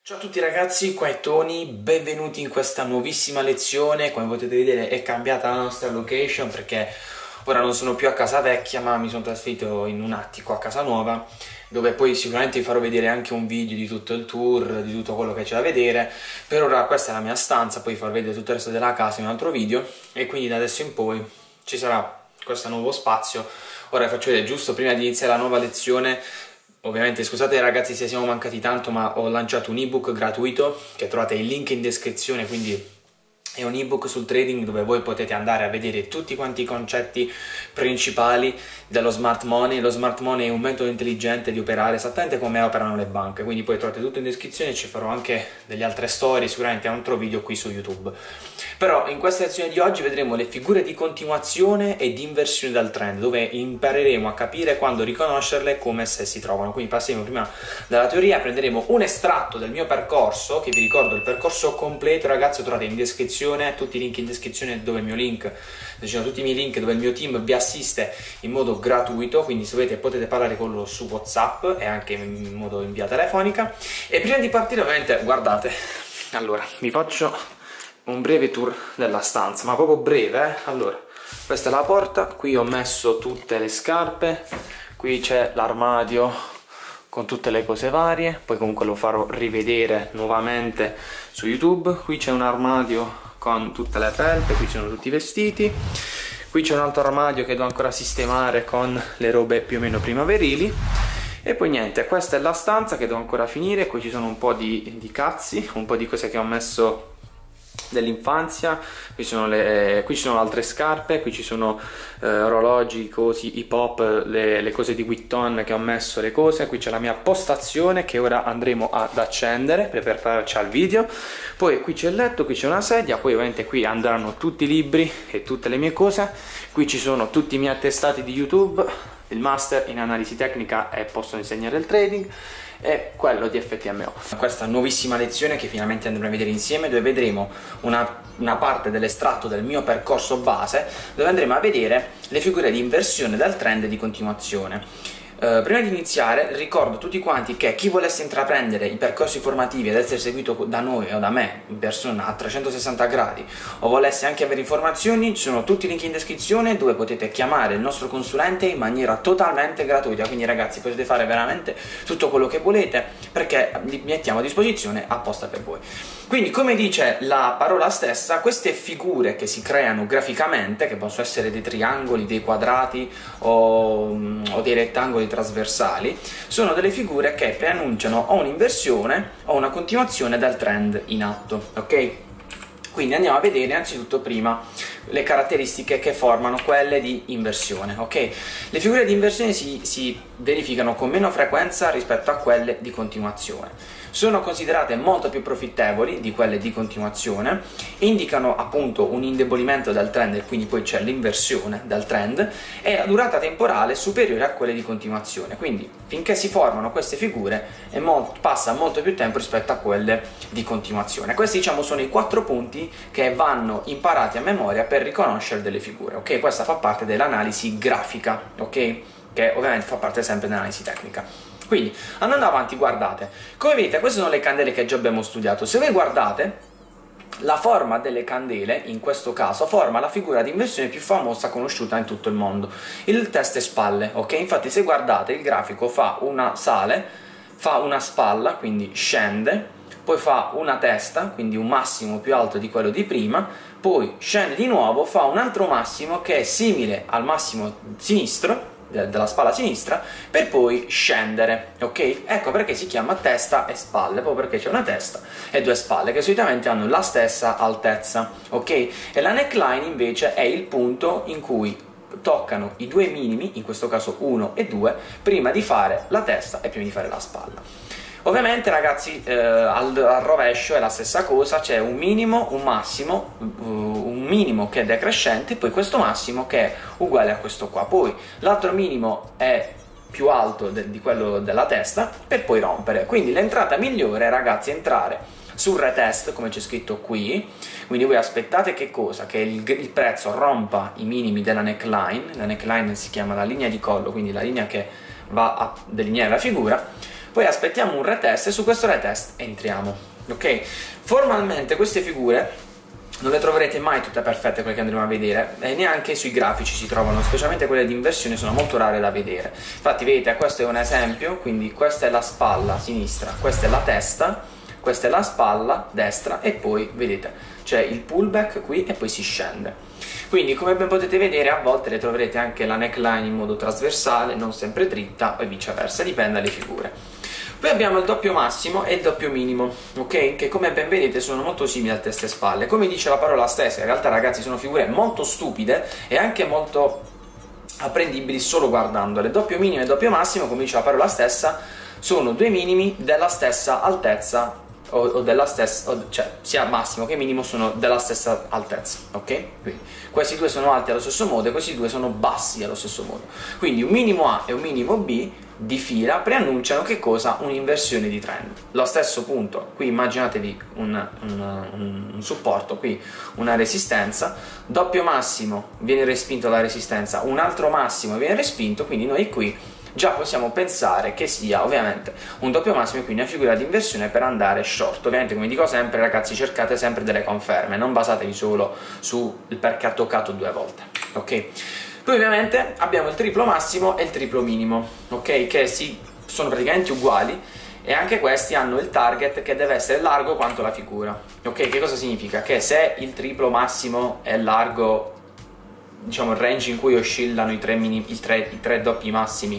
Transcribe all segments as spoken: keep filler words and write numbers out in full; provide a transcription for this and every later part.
Ciao a tutti ragazzi, qua è Tony, benvenuti in questa nuovissima lezione. Come potete vedere è cambiata la nostra location perché ora non sono più a casa vecchia ma mi sono trasferito in un attico a casa nuova, dove poi sicuramente vi farò vedere anche un video di tutto il tour, di tutto quello che c'è da vedere. Per ora questa è la mia stanza, poi vi farò vedere tutto il resto della casa in un altro video e quindi da adesso in poi ci sarà questo nuovo spazio. Ora vi faccio vedere, giusto prima di iniziare la nuova lezione. Ovviamente scusate ragazzi se siamo mancati tanto, ma ho lanciato un ebook gratuito che trovate il link in descrizione, quindi è un ebook sul trading dove voi potete andare a vedere tutti quanti i concetti principali dello smart money. Lo smart money è un metodo intelligente di operare esattamente come operano le banche, quindi poi trovate tutto in descrizione. Ci farò anche delle altre storie, sicuramente un altro video qui su YouTube. Però in questa lezione di oggi vedremo le figure di continuazione e di inversione dal trend, dove impareremo a capire quando riconoscerle come se si trovano. Quindi passeremo prima dalla teoria, prenderemo un estratto del mio percorso, che vi ricordo il percorso completo ragazzi lo trovate in descrizione, tutti i link in descrizione, dove il mio link, ci sono tutti i miei link dove il mio team vi assiste in modo gratuito, quindi se volete potete parlare con loro su WhatsApp e anche in modo in via telefonica. E prima di partire ovviamente guardate, allora vi faccio un breve tour della stanza, ma proprio breve, eh? Allora, questa è la porta, qui ho messo tutte le scarpe, qui c'è l'armadio con tutte le cose varie, poi comunque lo farò rivedere nuovamente su YouTube. Qui c'è un armadio con tutte le felpe, qui ci sono tutti i vestiti, qui c'è un altro armadio che devo ancora sistemare con le robe più o meno primaverili. E poi niente, questa è la stanza che devo ancora finire. Qui ci sono un po' di, di cazzi, un po' di cose che ho messo dell'infanzia. Qui, qui ci sono altre scarpe, qui ci sono eh, orologi, cosi, hip hop, le, le cose di Vuitton che ho messo, le cose. Qui c'è la mia postazione che ora andremo ad accendere per prepararci al video. Poi qui c'è il letto, qui c'è una sedia, poi ovviamente qui andranno tutti i libri e tutte le mie cose. Qui ci sono tutti i miei attestati di YouTube, il master in analisi tecnica e posso insegnare il trading, e quello di F T M O. Questa nuovissima lezione che finalmente andremo a vedere insieme, dove vedremo una, una parte dell'estratto del mio percorso base, dove andremo a vedere le figure di inversione dal trend e di continuazione. Uh, prima di iniziare ricordo a tutti quanti che chi volesse intraprendere i percorsi formativi ed essere seguito da noi o da me in persona a trecentosessanta gradi, o volesse anche avere informazioni, ci sono tutti i link in descrizione dove potete chiamare il nostro consulente in maniera totalmente gratuita. Quindi ragazzi potete fare veramente tutto quello che volete perché li mettiamo a disposizione apposta per voi. Quindi come dice la parola stessa, queste figure che si creano graficamente, che possono essere dei triangoli, dei quadrati o, o dei rettangoli trasversali, sono delle figure che preannunciano o un'inversione o una continuazione dal trend in atto, ok? Quindi andiamo a vedere innanzitutto prima le caratteristiche che formano quelle di inversione, ok? Le figure di inversione si, si verificano con meno frequenza rispetto a quelle di continuazione. Sono considerate molto più profittevoli di quelle di continuazione, indicano appunto un indebolimento del trend e quindi poi c'è l'inversione del trend, e la durata temporale superiore a quelle di continuazione. Quindi finché si formano queste figure è molto, passa molto più tempo rispetto a quelle di continuazione. Questi diciamo sono i quattro punti che vanno imparati a memoria per riconoscere delle figure, ok? Questa fa parte dell'analisi grafica, ok? Che ovviamente fa parte sempre dell'analisi tecnica. Quindi andando avanti, guardate, come vedete queste sono le candele che già abbiamo studiato. Se voi guardate, la forma delle candele in questo caso forma la figura di inversione più famosa conosciuta in tutto il mondo, il testa e spalle, ok? Infatti se guardate il grafico fa una sale, fa una spalla, quindi scende, poi fa una testa, quindi un massimo più alto di quello di prima, poi scende di nuovo, fa un altro massimo che è simile al massimo sinistro della spalla sinistra, per poi scendere, ok? Ecco perché si chiama testa e spalle, proprio perché c'è una testa e due spalle che solitamente hanno la stessa altezza, ok? E la neckline invece è il punto in cui toccano i due minimi, in questo caso uno e due, prima di fare la testa e prima di fare la spalla. Ovviamente ragazzi eh, al, al rovescio è la stessa cosa, c'è un minimo, un massimo, uh, un minimo che è decrescente e poi questo massimo che è uguale a questo qua. Poi l'altro minimo è più alto di quello della testa per poi rompere. Quindi l'entrata migliore ragazzi è entrare sul retest come c'è scritto qui, quindi voi aspettate che cosa? Che il, il prezzo rompa i minimi della neckline, la neckline si chiama la linea di collo, quindi la linea che va a delineare la figura. poi aspettiamo un retest e su questo retest entriamo, ok? Formalmente queste figure non le troverete mai tutte perfette, quelle che andremo a vedere, e neanche sui grafici si trovano, specialmente quelle di inversione sono molto rare da vedere. Infatti vedete, questo è un esempio, quindi questa è la spalla sinistra, questa è la testa, questa è la spalla destra e poi vedete c'è il pullback qui e poi si scende. Quindi come ben potete vedere a volte le troverete anche la neckline in modo trasversale, non sempre dritta e viceversa, dipende dalle figure. Poi abbiamo il doppio massimo e il doppio minimo, ok? Che come ben vedete sono molto simili al testa e spalle. Come dice la parola stessa, in realtà ragazzi sono figure molto stupide e anche molto apprendibili solo guardandole. Doppio minimo e doppio massimo, come dice la parola stessa, sono due minimi della stessa altezza o, o della stessa, o, cioè sia massimo che minimo sono della stessa altezza, ok? Quindi questi due sono alti allo stesso modo e questi due sono bassi allo stesso modo. Quindi un minimo A e un minimo B di fila preannunciano che cosa? Un'inversione di trend. Lo stesso punto, qui immaginatevi un, un, un supporto, qui una resistenza, doppio massimo viene respinto dalla resistenza, un altro massimo viene respinto, quindi noi qui già possiamo pensare che sia ovviamente un doppio massimo e quindi una figura di inversione per andare short. Ovviamente, come dico sempre ragazzi, cercate sempre delle conferme, non basatevi solo sul perché ha toccato due volte, ok? Poi ovviamente abbiamo il triplo massimo e il triplo minimo, ok? Che si, sono praticamente uguali e anche questi hanno il target che deve essere largo quanto la figura, ok? Che cosa significa? Che se il triplo massimo è largo, diciamo il range in cui oscillano i tre, mini, i tre, i tre doppi massimi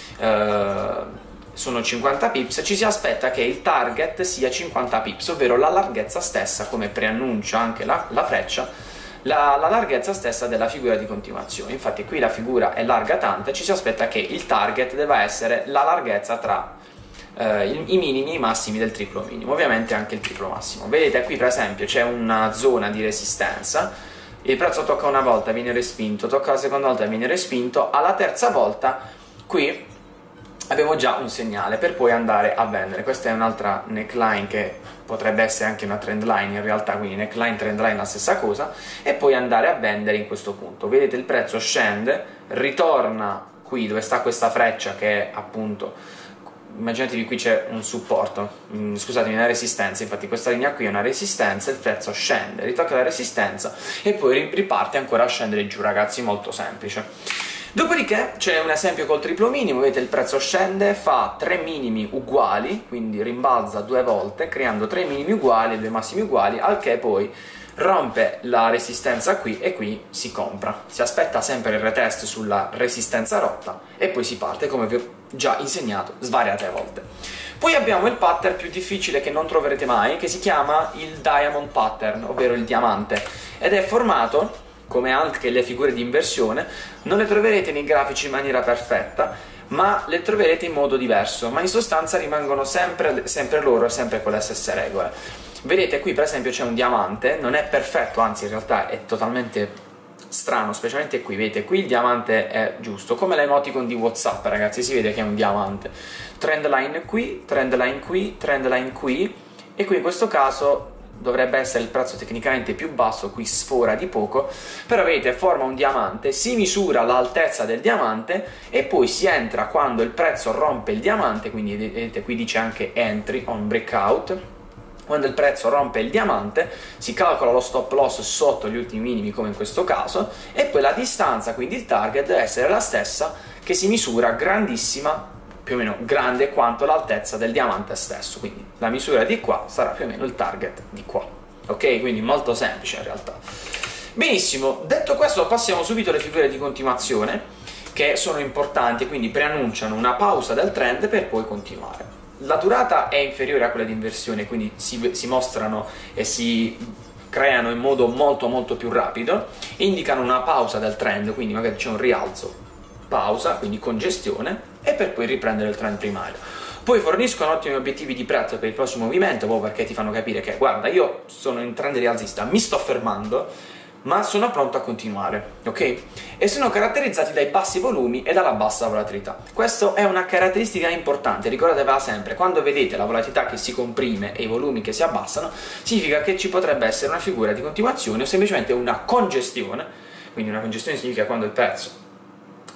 eh, sono cinquanta pips, ci si aspetta che il target sia cinquanta pips, ovvero la larghezza stessa, come preannuncia anche la, la freccia, La, la larghezza stessa della figura di continuazione. Infatti qui la figura è larga tanta e ci si aspetta che il target debba essere la larghezza tra eh, i, i minimi e i massimi del triplo minimo, ovviamente anche il triplo massimo. Vedete qui per esempio c'è una zona di resistenza, il prezzo tocca una volta, viene respinto, tocca la seconda volta, viene respinto, alla terza volta qui abbiamo già un segnale per poi andare a vendere. Questa è un'altra neckline che potrebbe essere anche una trend line in realtà, quindi neckline, trend line la stessa cosa, e poi andare a vendere in questo punto. Vedete il prezzo scende, ritorna qui dove sta questa freccia che è appunto, immaginatevi qui c'è un supporto, mm, scusatemi, una resistenza, infatti questa linea qui è una resistenza, il prezzo scende, ritocca la resistenza e poi riparte ancora a scendere giù ragazzi, molto semplice. Dopodiché c'è un esempio col triplo minimo, vedete il prezzo scende, fa tre minimi uguali, quindi rimbalza due volte, creando tre minimi uguali e due massimi uguali, al che poi rompe la resistenza qui e qui si compra. Si aspetta sempre il retest sulla resistenza rotta e poi si parte, come vi ho già insegnato svariate volte. Poi abbiamo il pattern più difficile che non troverete mai, che si chiama il diamond pattern, ovvero il diamante, ed è formato, come anche le figure di inversione, non le troverete nei grafici in maniera perfetta, ma le troverete in modo diverso, ma in sostanza rimangono sempre, sempre loro, sempre con le stesse regole. Vedete qui per esempio c'è un diamante, non è perfetto, anzi in realtà è totalmente strano, specialmente qui, vedete qui il diamante è giusto, come l'emoticon di WhatsApp ragazzi, si vede che è un diamante. Trend line qui, trend line qui, trend line qui, e qui in questo caso dovrebbe essere il prezzo tecnicamente più basso, qui sfora di poco, però vedete forma un diamante, si misura l'altezza del diamante e poi si entra quando il prezzo rompe il diamante, quindi vedete qui dice anche entry on breakout. Quando il prezzo rompe il diamante si calcola lo stop loss sotto gli ultimi minimi come in questo caso e poi la distanza, quindi il target, deve essere la stessa che si misura grandissima, più o meno grande quanto l'altezza del diamante stesso, quindi la misura di qua sarà più o meno il target di qua, ok? Quindi molto semplice in realtà. Benissimo, detto questo passiamo subito alle figure di continuazione che sono importanti, quindi preannunciano una pausa del trend per poi continuare. La durata è inferiore a quella di inversione, quindi si, si mostrano e si creano in modo molto molto più rapido, indicano una pausa del trend, quindi magari c'è un rialzo, pausa, quindi congestione, e per poi riprendere il trend primario. Poi forniscono ottimi obiettivi di prezzo per il prossimo movimento, proprio perché ti fanno capire che guarda, io sono in trend rialzista, mi sto fermando, ma sono pronto a continuare, ok? E sono caratterizzati dai bassi volumi e dalla bassa volatilità. Questa è una caratteristica importante, ricordatevela sempre, quando vedete la volatilità che si comprime e i volumi che si abbassano, significa che ci potrebbe essere una figura di continuazione o semplicemente una congestione, quindi una congestione significa quando il prezzo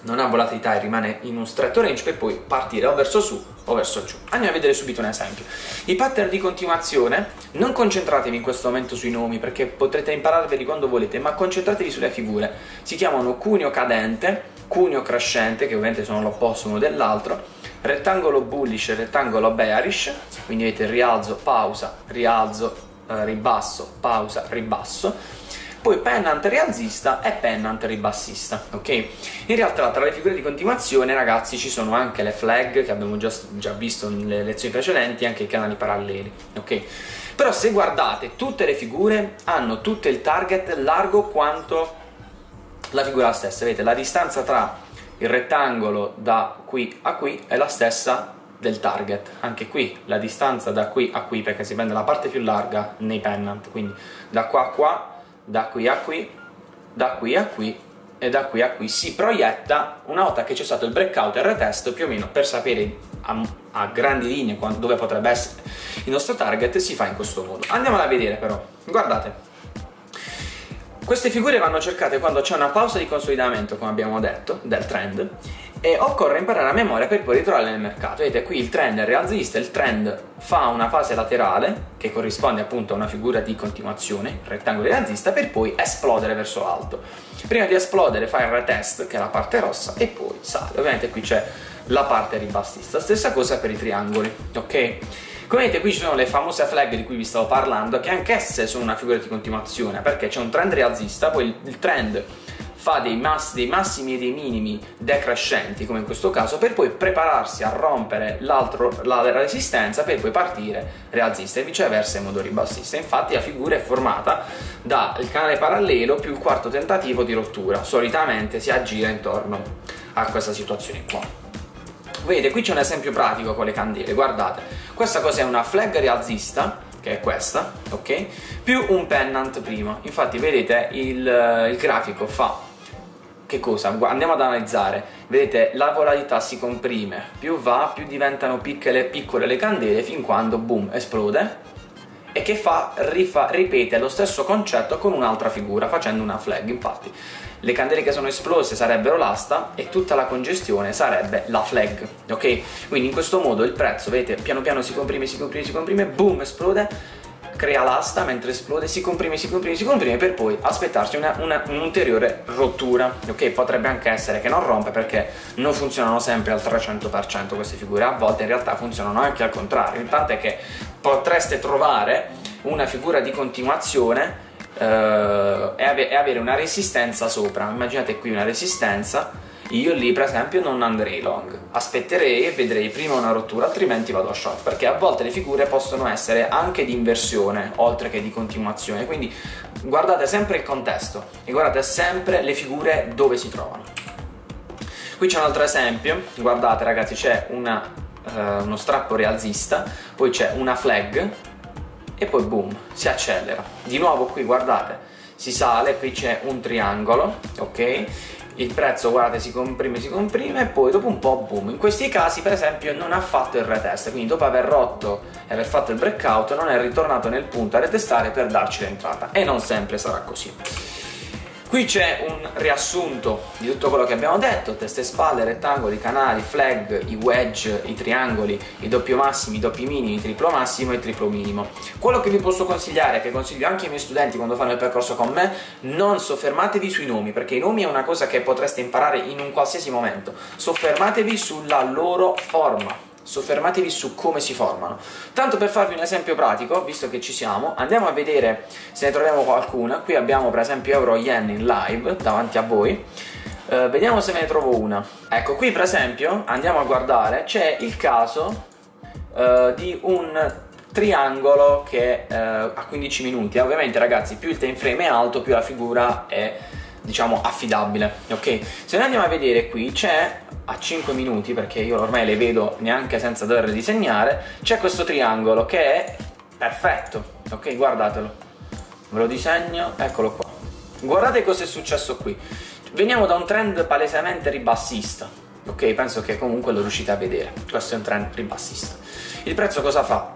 non ha volatilità e rimane in un stretto range per poi partire o verso su o verso giù. Andiamo a vedere subito un esempio. I pattern di continuazione, non concentratevi in questo momento sui nomi perché potrete impararveli quando volete, ma concentratevi sulle figure. Si chiamano cuneo cadente, cuneo crescente, che ovviamente sono l'opposto uno dell'altro, rettangolo bullish e rettangolo bearish, quindi vedete rialzo, pausa, rialzo, eh, ribasso, pausa, ribasso. Poi pennant rialzista e pennant ribassista, ok? In realtà tra le figure di continuazione, ragazzi, ci sono anche le flag che abbiamo già, già visto nelle lezioni precedenti, anche i canali paralleli, ok? Però se guardate, tutte le figure hanno tutte il target largo quanto la figura stessa. Vedete, la distanza tra il rettangolo da qui a qui è la stessa del target. Anche qui la distanza da qui a qui, perché si prende la parte più larga nei pennant, quindi da qua a qua, da qui a qui, da qui a qui e da qui a qui si proietta una volta che c'è stato il breakout e il retest, più o meno per sapere a, a grandi linee dove potrebbe essere il nostro target, si fa in questo modo. Andiamola a vedere però, guardate. Queste figure vanno cercate quando c'è una pausa di consolidamento, come abbiamo detto, del trend, e occorre imparare a memoria per poi ritrovarle nel mercato. Vedete, qui il trend è rialzista, il trend fa una fase laterale, che corrisponde appunto a una figura di continuazione, rettangolo rialzista, per poi esplodere verso l'alto. Prima di esplodere fa il retest, che è la parte rossa, e poi sale. Ovviamente qui c'è la parte ribassista. Stessa cosa per i triangoli, ok? Come vedete qui ci sono le famose flag di cui vi stavo parlando, che anch'esse sono una figura di continuazione, perché c'è un trend rialzista, poi il, il trend fa dei, mass, dei massimi e dei minimi decrescenti, come in questo caso, per poi prepararsi a rompere l'altro, la resistenza, per poi partire rialzista e viceversa in modo ribassista. Infatti la figura è formata dal canale parallelo più il quarto tentativo di rottura. Solitamente si aggira intorno a questa situazione qua. Vedete, qui c'è un esempio pratico con le candele, guardate, questa cosa è una flag rialzista, che è questa, ok? Più un pennant prima. Infatti vedete il, il grafico fa che cosa? Andiamo ad analizzare, vedete la volatilità si comprime, più va, più diventano piccole, piccole le candele, fin quando boom, esplode, e che fa, rifa, ripete lo stesso concetto con un'altra figura, facendo una flag. Infatti le candele che sono esplose sarebbero l'asta e tutta la congestione sarebbe la flag, ok? Quindi in questo modo il prezzo, vedete, piano piano si comprime, si comprime, si comprime, boom, esplode, crea l'asta, mentre esplode si comprime, si comprime, si comprime, per poi aspettarci un'ulteriore rottura, ok? Potrebbe anche essere che non rompe, perché non funzionano sempre al trecento per cento queste figure, a volte in realtà funzionano anche al contrario, intanto è che potreste trovare una figura di continuazione Uh, e, ave e avere una resistenza sopra. Immaginate qui una resistenza, io lì per esempio non andrei long, aspetterei e vedrei prima una rottura, altrimenti vado a short, perché a volte le figure possono essere anche di inversione oltre che di continuazione, quindi guardate sempre il contesto e guardate sempre le figure dove si trovano. Qui c'è un altro esempio, guardate ragazzi, c'è una, uh, uno strappo rialzista, poi c'è una flag e poi boom, si accelera. Di nuovo qui guardate, si sale, qui c'è un triangolo, ok? Il prezzo, guardate, si comprime, si comprime e poi dopo un po' boom. In questi casi per esempio non ha fatto il retest, quindi dopo aver rotto e aver fatto il breakout non è ritornato nel punto a retestare per darci l'entrata, e non sempre sarà così. Qui c'è un riassunto di tutto quello che abbiamo detto: teste e spalle, rettangoli, canali, flag, i wedge, i triangoli, i doppio massimi, i doppi minimi, il triplo massimo e il triplo minimo. Quello che vi posso consigliare, che consiglio anche ai miei studenti quando fanno il percorso con me, non soffermatevi sui nomi, perché i nomi è una cosa che potreste imparare in un qualsiasi momento. Soffermatevi sulla loro forma, soffermatevi su come si formano. Tanto per farvi un esempio pratico, visto che ci siamo, andiamo a vedere se ne troviamo qualcuna. Qui abbiamo per esempio euro yen in live davanti a voi, uh, vediamo se ve ne trovo una. Ecco, qui per esempio andiamo a guardare, c'è il caso uh, di un triangolo che uh, a quindici minuti. Ovviamente ragazzi, più il time frame è alto, più la figura è, diciamo, affidabile, ok? Se noi andiamo a vedere qui, c'è a cinque minuti, perché io ormai le vedo neanche senza dover disegnare, c'è questo triangolo che è perfetto, ok? Guardatelo, ve lo disegno, eccolo qua. Guardate cosa è successo qui. Veniamo da un trend palesemente ribassista, ok? Penso che comunque lo riuscite a vedere, questo è un trend ribassista. Il prezzo cosa fa?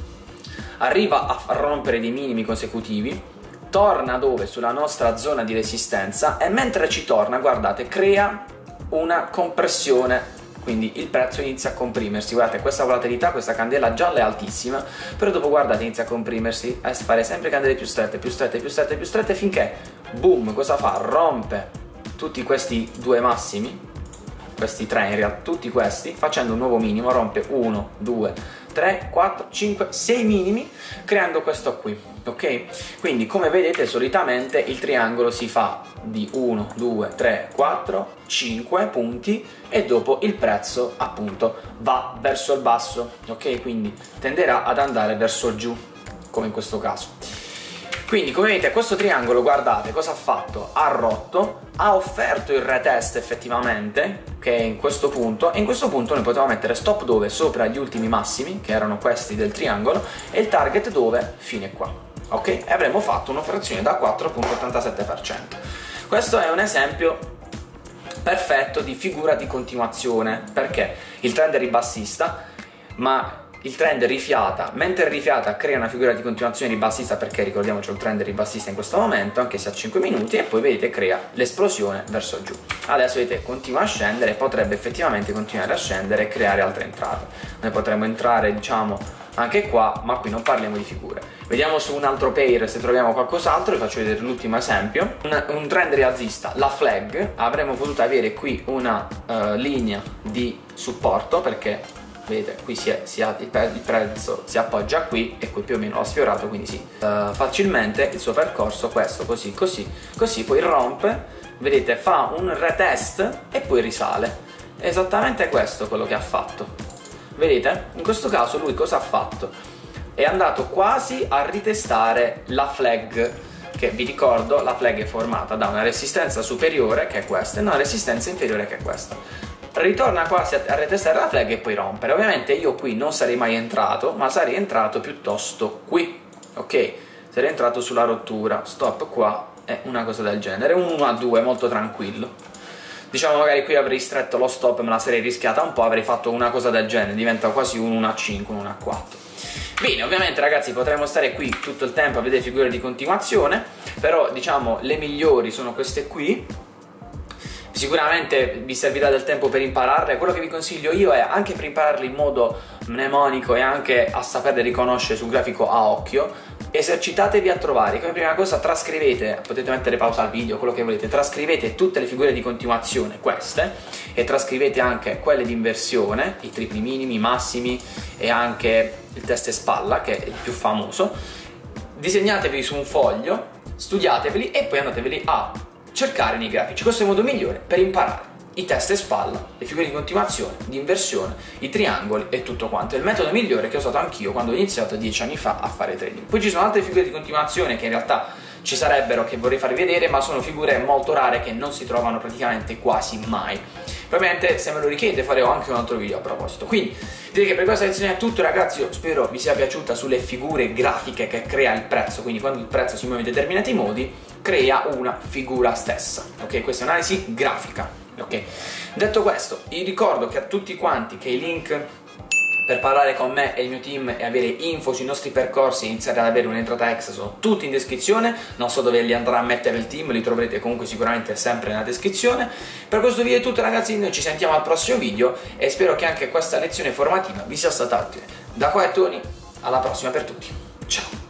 Arriva a rompere dei minimi consecutivi, torna dove? Sulla nostra zona di resistenza, e mentre ci torna, guardate, crea una compressione, quindi il prezzo inizia a comprimersi. Guardate, questa volatilità, questa candela gialla è altissima, però dopo guardate inizia a comprimersi, a fare sempre candele più strette, più strette, più strette, più strette, finché boom, cosa fa? Rompe tutti questi due massimi, questi tre in realtà, tutti questi, facendo un nuovo minimo, rompe uno, due, tre, quattro, cinque, sei minimi, creando questo qui, ok? Quindi come vedete solitamente il triangolo si fa di uno, due, tre, quattro, cinque punti e dopo il prezzo appunto va verso il basso, ok? Quindi tenderà ad andare verso giù, come in questo caso. Quindi come vedete questo triangolo, guardate cosa ha fatto, ha rotto, ha offerto il retest effettivamente, che è in questo punto, e in questo punto noi potevamo mettere stop dove? Sopra gli ultimi massimi, che erano questi del triangolo, e il target dove? Fine qua, ok? E avremmo fatto un'operazione da quattro virgola ottantasette per cento. Questo è un esempio perfetto di figura di continuazione, perché il trend è ribassista, ma il trend rifiata, mentre rifiata crea una figura di continuazione ribassista, perché ricordiamoci il trend è ribassista in questo momento, anche se a cinque minuti, e poi vedete crea l'esplosione verso giù. Adesso vedete continua a scendere e potrebbe effettivamente continuare a scendere e creare altre entrate. Noi potremmo entrare diciamo anche qua, ma qui non parliamo di figure. Vediamo su un altro pair se troviamo qualcos'altro, vi faccio vedere l'ultimo esempio. Un, un trend rialzista, la flag, avremmo potuto avere qui una uh, linea di supporto, perché vedete qui si è, si ha, il, il prezzo si appoggia qui e qui più o meno l'ha sfiorato, quindi sì, uh, facilmente il suo percorso questo, così, così, così, poi rompe, vedete, fa un retest e poi risale. È esattamente questo quello che ha fatto, vedete? In questo caso lui cosa ha fatto? È andato quasi a ritestare la flag, che vi ricordo la flag è formata da una resistenza superiore, che è questa, e una resistenza inferiore, che è questa. Ritorna quasi a retestare la flag e poi rompere. Ovviamente io qui non sarei mai entrato, ma sarei entrato piuttosto qui, ok? Sarei entrato sulla rottura, stop qua e una cosa del genere, un uno a due molto tranquillo. Diciamo magari qui avrei stretto lo stop, me la sarei rischiata un po', avrei fatto una cosa del genere, diventa quasi un uno a cinque, un uno a quattro. Bene, ovviamente ragazzi potremmo stare qui tutto il tempo a vedere figure di continuazione, però diciamo le migliori sono queste qui. Sicuramente vi servirà del tempo per impararle. Quello che vi consiglio io è, anche per impararle in modo mnemonico e anche a saperle riconoscere sul grafico a occhio, esercitatevi a trovare, come prima cosa trascrivete, potete mettere pausa al video, quello che volete, trascrivete tutte le figure di continuazione, queste, e trascrivete anche quelle di inversione, i tripli minimi, i massimi e anche il testa e spalla, che è il più famoso. Disegnatevi su un foglio, studiateveli e poi andateveli a cercare nei grafici. Questo è il modo migliore per imparare i testa e spalla, le figure di continuazione, di inversione, i triangoli e tutto quanto. È il metodo migliore che ho usato anch'io quando ho iniziato dieci anni fa a fare trading. Poi ci sono altre figure di continuazione che in realtà ci sarebbero, che vorrei farvi vedere, ma sono figure molto rare che non si trovano praticamente quasi mai. Probabilmente se me lo richiedete farò anche un altro video a proposito. Quindi direi che per questa lezione è tutto ragazzi, io spero vi sia piaciuta sulle figure grafiche che crea il prezzo, quindi quando il prezzo si muove in determinati modi crea una figura stessa, ok? Questa è un'analisi grafica, ok? Detto questo, vi ricordo che a tutti quanti che i link per parlare con me e il mio team e avere info sui nostri percorsi e iniziare ad avere un'entrata extra sono tutti in descrizione. Non so dove li andrà a mettere il team, li troverete comunque sicuramente sempre nella descrizione. Per questo video è tutto ragazzi, noi ci sentiamo al prossimo video e spero che anche questa lezione formativa vi sia stata utile. Da qua è Tony, alla prossima per tutti, ciao!